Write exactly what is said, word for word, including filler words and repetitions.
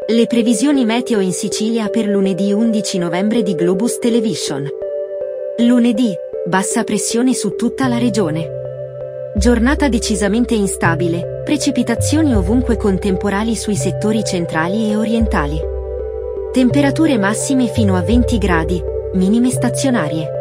Le previsioni meteo in Sicilia per lunedì undici novembre di Globus Television. Lunedì, bassa pressione su tutta la regione. Giornata decisamente instabile, precipitazioni ovunque con temporali sui settori centrali e orientali. Temperature massime fino a venti gradi, minime stazionarie.